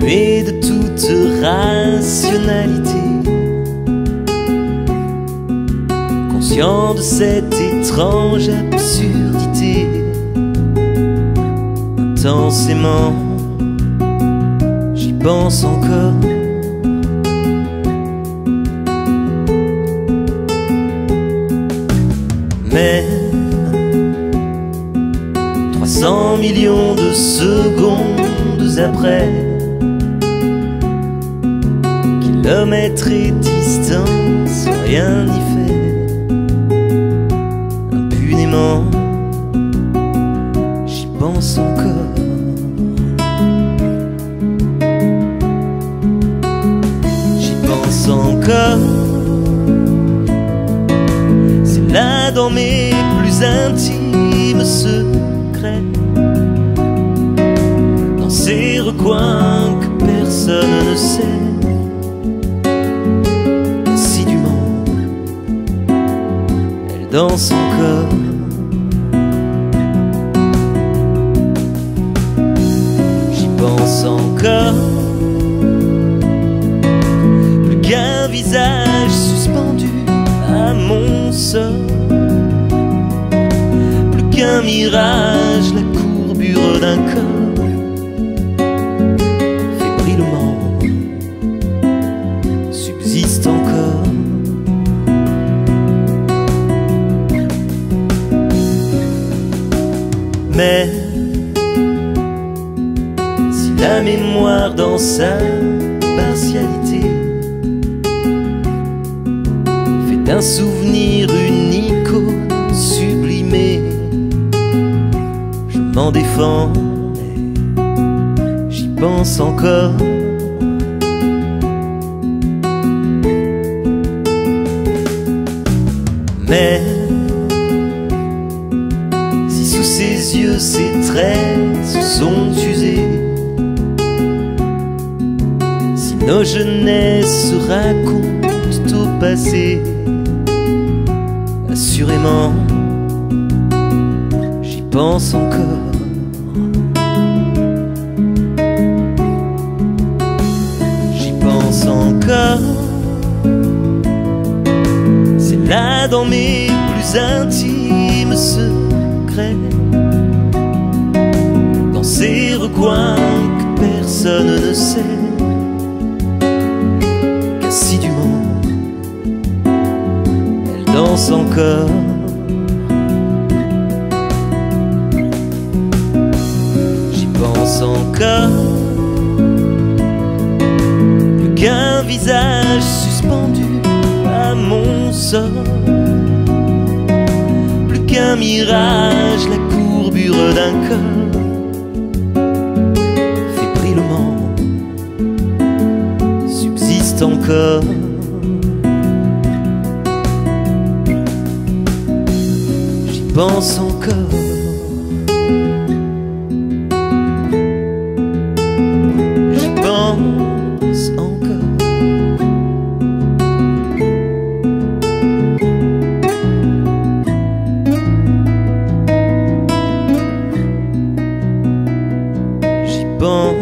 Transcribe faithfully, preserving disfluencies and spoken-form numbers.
muet de toute rationalité, conscient de cette étrange absurdité. Intensément, j'y pense encore. Mais trois cents millions de secondes après, kilomètres et distance, rien n'y fait. Impunément, j'y pense encore. J'y pense encore. C'est là dans mes plus intimes secrets, dans ces recoins que personne ne sait. Dans son corps, j'y pense encore. Plus qu'un visage suspendu à mon sort, plus qu'un mirage, la courbure d'un corps. Fébrilement subsiste encore. Mais si la mémoire dans sa partialité fait d'un souvenir une icône sublimée, je m'en défends, mais j'y pense encore. Mais ses yeux, ses traits se sont usés, si nos jeunesses se racontent au passé, assurément, j'y pense encore. J'y pense encore. C'est là dans mes plus intimes secrets, dans ces recoins que personne ne sait, qu'assidûment elle danse encore. J'y pense encore. Plus qu'un visage suspendu à mon sort, plus qu'un mirage, la courbure d'un corps. Fébrilement subsiste encore. J'y pense encore. J'y pense encore. J'y pense.